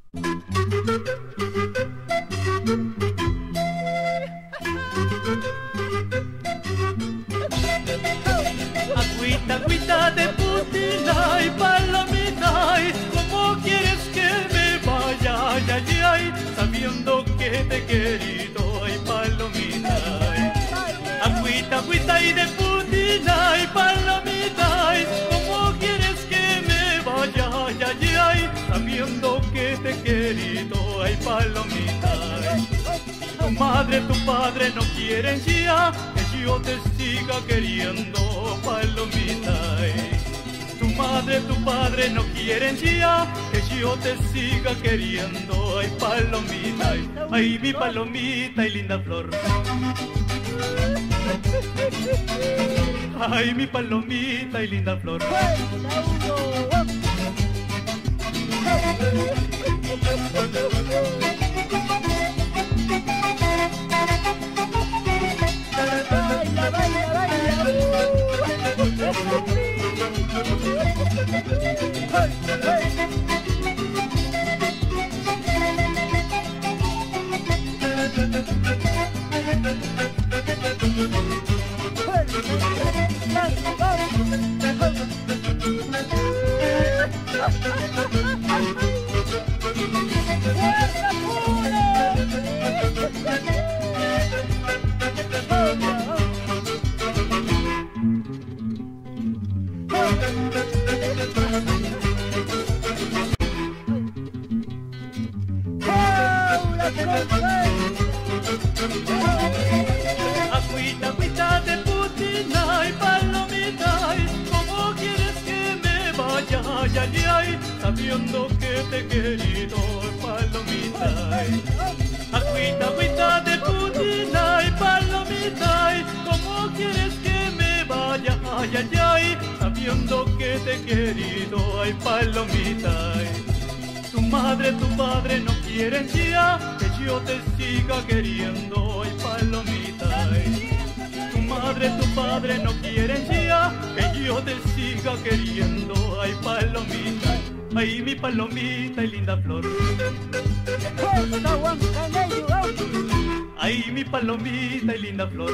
Agüita, agüita de putina y palomita, ay, ¿cómo quieres que me vaya? Ay, ay, ay, sabiendo que te he querido, ay, palomita. Ay. Agüita, agüita y de putina y palomita, ay, ¿cómo quieres que me vaya? Ay, ay, ay, sabiendo que te he querido, ay, palomita. Ay. Tu madre, tu padre no quieren ya que yo te siga queriendo, palomita. Tu madre, tu padre no quieren ya que yo te siga queriendo, ay, palomita. Ay, mi palomita y linda flor. Ay, mi palomita y linda flor. Agüita, agüita de putina y palomita, ¿cómo quieres que me vaya? Ay, ay, ay, sabiendo que te he querido, palomita. Agüita, agüita de putina y palomita, ¿cómo quieres que me vaya? Ay, ay, ay, sabiendo que te he querido, ay, palomita. Tu madre, tu padre no quieren ya que yo te siga queriendo, ay, palomita. Tu madre, tu padre no quieren ya que yo te siga queriendo, ay, palomita. Ay, mi palomita y linda flor. Ay, mi palomita y linda flor.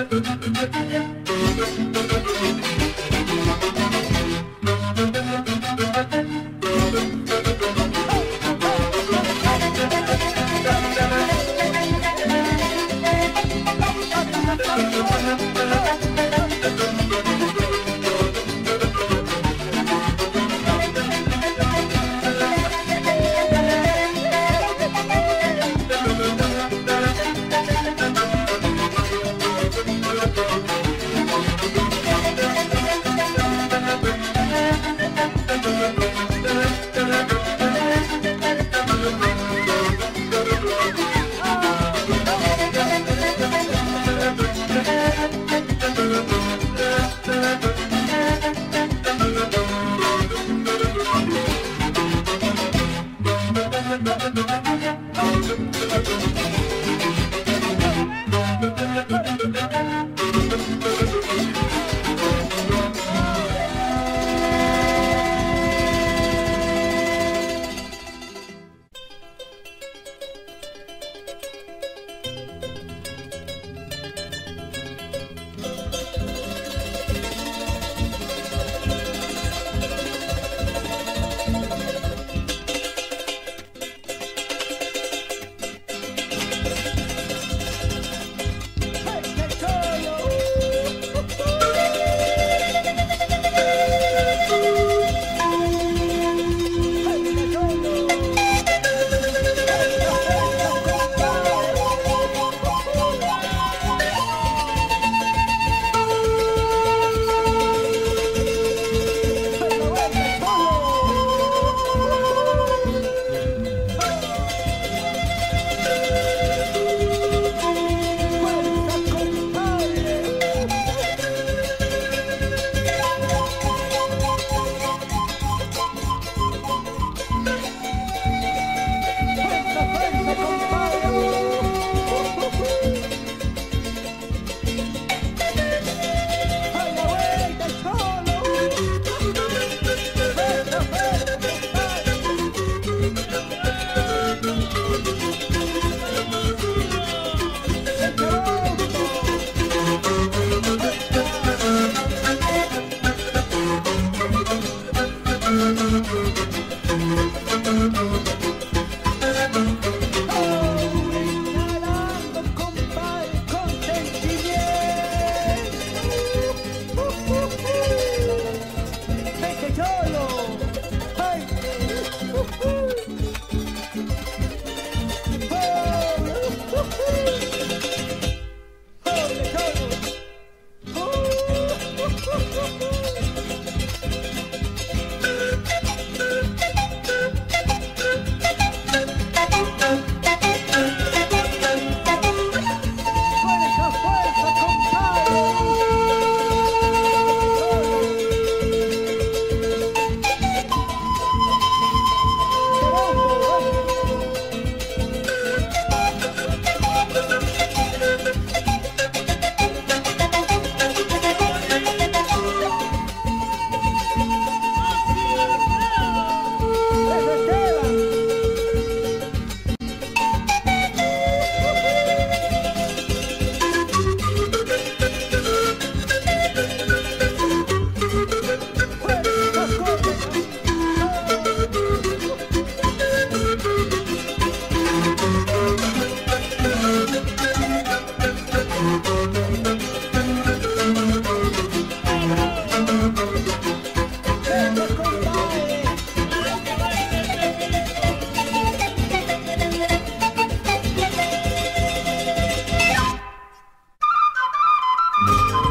Thank